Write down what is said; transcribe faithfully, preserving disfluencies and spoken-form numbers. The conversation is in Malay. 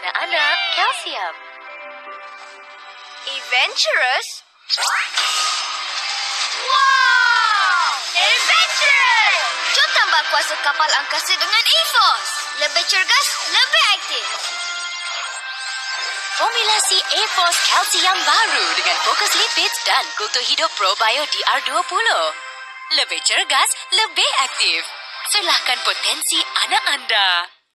anak-anak kalsium. Adventurous? Wow! Adventurous! Jom tambah kuasa kapal angkasa dengan A-Force. Lebih cergas, lebih aktif. Formulasi A-Force Calci yang baru dengan fokus lipids dan kultur hidup probio D R dua puluh. Lebih cergas, lebih aktif. Selahkan potensi anak anda.